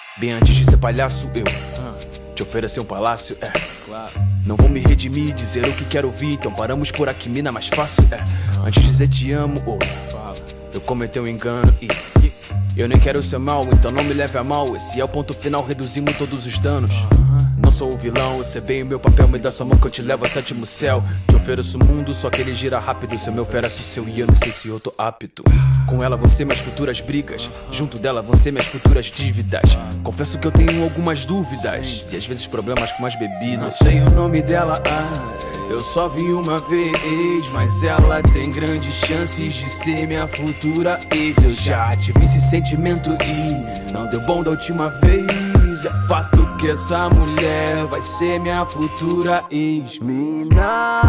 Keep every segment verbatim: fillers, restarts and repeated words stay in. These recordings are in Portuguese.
Bem antes de ser palhaço, eu te oferecer um palácio, é. Não vou me redimir e dizer o que quero ouvir, então paramos por aqui, mina, mais fácil, é. Antes de dizer te amo, ou eu cometi um engano e eu nem quero seu mal, então não me leve a mal. Esse é o ponto final, reduzimos todos os danos. Não sou o vilão, eu sei bem o meu papel. Me dá sua mão que eu te levo ao sétimo céu. Te ofereço o mundo, só que ele gira rápido. Se eu me ofereço o seu e eu não sei se eu tô apto. Com ela vão ser minhas futuras brigas, junto dela vão ser minhas futuras dívidas. Confesso que eu tenho algumas dúvidas e às vezes problemas com as bebidas. Não sei o nome dela, ah, eu só vi uma vez, mas ela tem grandes chances de ser minha futura ex. Eu já tive esse sentimento e não deu bom da última vez. É fato que essa mulher vai ser minha futura ex. Mina,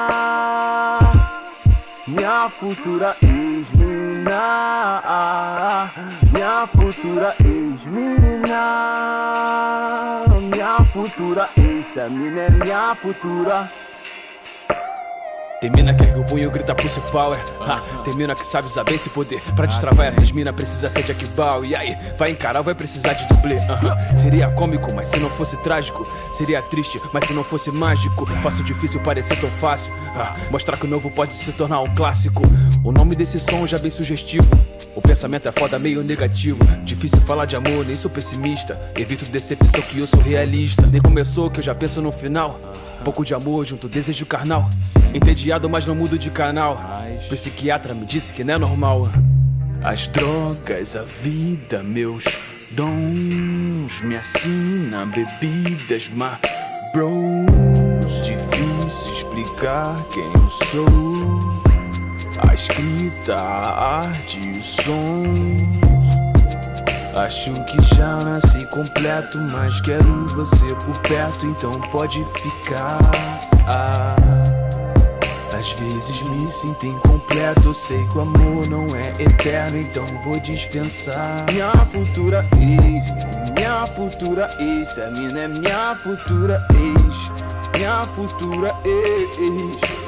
minha futura ex. Mina, minha futura ex. Mina, minha futura ex. Essa mina é minha futura. Tem mina que ergue o punho e grita pussy power, ah, tem mina que sabe usar bem esse poder. Pra destravar essas mina precisa ser Jack Bauer. E aí, vai encarar ou vai precisar de dublê, uh -huh. Seria cômico, mas se não fosse trágico. Seria triste, mas se não fosse mágico. Faço difícil parecer tão fácil, ah, mostrar que o novo pode se tornar um clássico. O nome desse som já bem sugestivo. O pensamento é foda, meio negativo. Difícil falar de amor, nem sou pessimista. Evito decepção que eu sou realista. Nem começou que eu já penso no final. Pouco de amor junto desejo carnal. Entediado, mas não mudo de canal. Psiquiatra me disse que não é normal. As drogas, a vida, meus dons me assina bebidas, mas bros, difícil explicar quem eu sou. A escrita, a arte e os sons. Acho que já nasci completo, mas quero você por perto, então pode ficar. Ah, às vezes me sinto incompleto, eu sei que o amor não é eterno, então vou dispensar. Minha futura ex, minha futura ex, a mina é minha futura ex, minha futura ex.